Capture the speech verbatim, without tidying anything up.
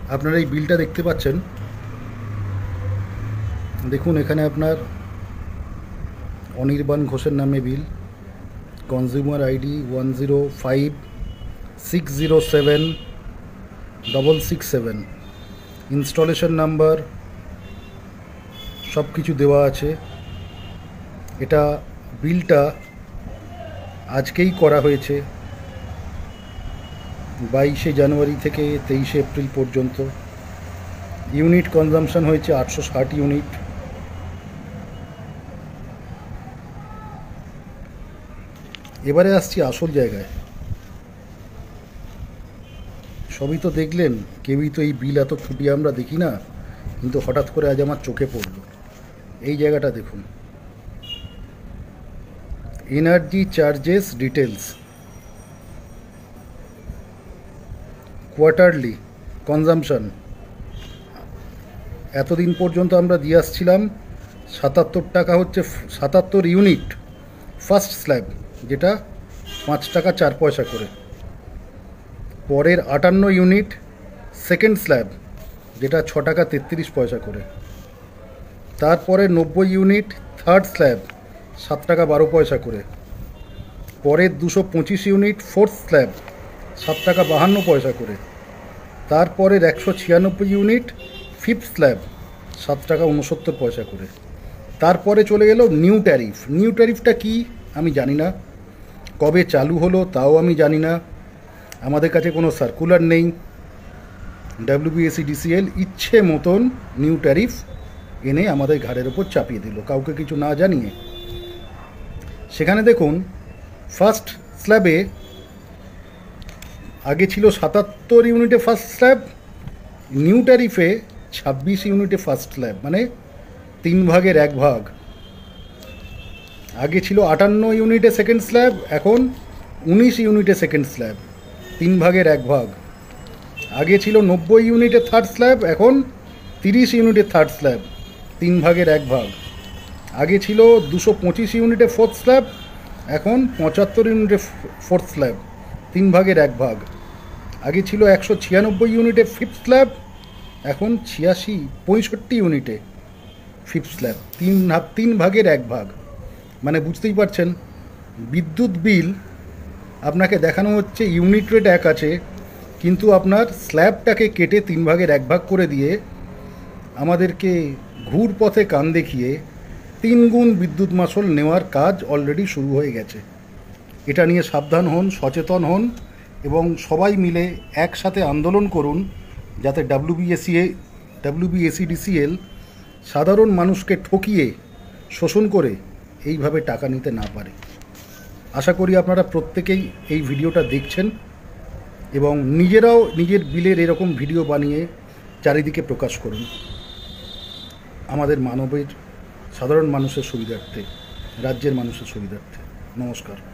আপনারা এই বিলটা দেখতে পাচ্ছেন, দেখুন এখানে আপনার অনির্বাণ ঘোষের নামে bill, consumer ID one zero five six zero seven double six seven, installation number সব কিছু দেওয়া আছে। এটা বিলটা আজকেই করা হয়েছে, বাইশে জানুয়ারি থেকে তেইশে এপ্রিল পর্যন্ত। ইউনিট কনজামশন হয়েছে আটশো ষাট ইউনিট। এবারে আসছি আসল জায়গায়। সবই তো দেখলেন, কেউই তো এই বিল এত খুঁটিয়ে আমরা দেখি না, কিন্তু হঠাৎ করে আজ আমার চোখে পড়ল। এই জায়গাটা দেখুন, energy charges details, quarterly consumption. এতদিন পর্যন্ত আমরা দিয়ে আসছিলাম সাতাত্তর টাকা হচ্ছে সাতাত্তর ইউনিট ফার্স্ট স্ল্যাব, যেটা পাঁচ টাকা চার পয়সা করে। পরের আটান্ন ইউনিট সেকেন্ড স্ল্যাব, যেটা ছ টাকা তেত্রিশ পয়সা করে। তারপরে নব্বই ইউনিট থার্ড স্ল্যাব, সাত টাকা বারো পয়সা করে। পরের দুশো পঁচিশ ইউনিট ফোর্থ স্ল্যাব, সাত টাকা বাহান্ন পয়সা করে। তারপরের একশো ছিয়ানব্বই ইউনিট ফিফথ স্ল্যাব, সাত টাকা উনসত্তর পয়সা করে। তারপরে চলে গেল নিউ ট্যারিফ। নিউ ট্যারিফটা কি আমি জানি না, কবে চালু হলো তাও আমি জানি না, আমাদের কাছে কোনো সার্কুলার নেই। ডাব্লিউবিএসিডিসিএল ইচ্ছে মতন নিউ ট্যারিফ এনে আমাদের ঘাড়ের ওপর চাপিয়ে দিল, কাউকে কিছু না জানিয়ে। সেখানে দেখুন, ফার্স্ট স্ল্যাবে আগে ছিল সাতাত্তর ইউনিটে ফার্স্ট স্ল্যাব, নিউ ট্যারিফে ছাব্বিশ ইউনিটে ফার্স্ট স্ল্যাব, মানে তিন ভাগের এক ভাগ। আগে ছিল আটান্ন ইউনিটে সেকেন্ড স্ল্যাব, এখন উনিশ ইউনিটে সেকেন্ড স্ল্যাব, তিন ভাগের এক ভাগ। আগে ছিল নব্বই ইউনিটে থার্ড স্ল্যাব, এখন তিরিশ ইউনিটে থার্ড স্ল্যাব, তিন ভাগের এক ভাগ। আগে ছিল দুশো পঁচিশ ইউনিটে ফোর্থ স্ল্যাব, এখন পঁচাত্তর ইউনিটে ফোর্থ স্ল্যাব, তিন ভাগের এক ভাগ। আগে ছিল একশো ছিয়ানব্বই ইউনিটে ফিফথ স্ল্যাব, এখন ছিয়াশি পঁয়ষট্টি ইউনিটে ফিফথ স্ল্যাব, তিন ভাগ তিন ভাগের এক ভাগ। মানে বুঝতেই পারছেন, বিদ্যুৎ বিল আপনাকে দেখানো হচ্ছে ইউনিট রেট এক আছে, কিন্তু আপনার স্ল্যাবটাকে কেটে তিন ভাগের এক ভাগ করে দিয়ে আমাদেরকে ঘুর পথে কান দেখিয়ে তিন গুণ বিদ্যুৎ মাশুল নেওয়ার কাজ অলরেডি শুরু হয়ে গেছে। এটা নিয়ে সাবধান হন, সচেতন হন এবং সবাই মিলে একসাথে আন্দোলন করুন, যাতে ডাব্লিউবিএসিএ ডাব্লিউবিএসিডিসিএল সাধারণ মানুষকে ঠকিয়ে শোষণ করে এইভাবে টাকা নিতে না পারে। আশা করি আপনারা প্রত্যেকেই এই ভিডিওটা দেখছেন এবং নিজেরাও নিজের বিলের এরকম ভিডিও বানিয়ে চারিদিকে প্রকাশ করুন, আমাদের মানবের সাধারণ মানুষের সুবিধার্থে, রাজ্যের মানুষের সুবিধার্থে। নমস্কার।